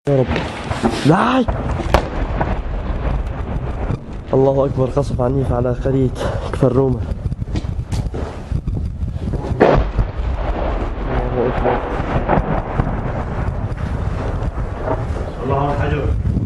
يا رب. لا الله اكبر، قصف عنيف على قرية كفر روما. الله اكبر. الله حجر.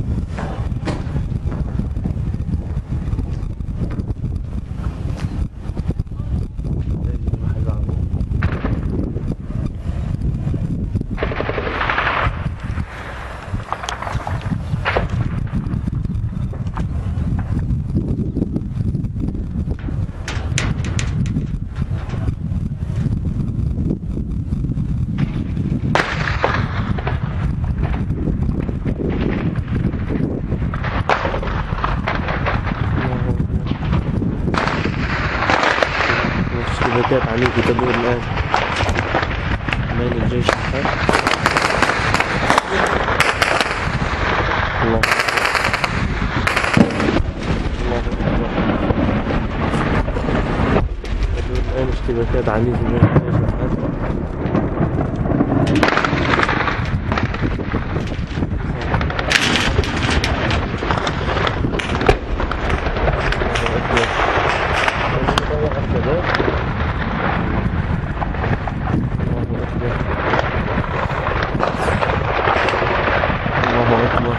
اشتباكات عنيفة تدور الآن بين الجيش الحر. الله الله أكبر. تدور الآن اشتباكات عنيفة بين الجيش الحر. الله أكبر.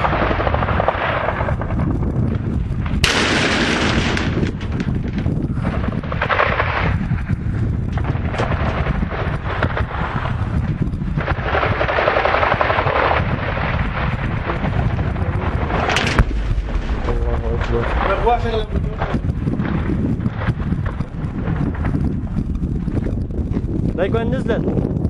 لا يكون نزلت.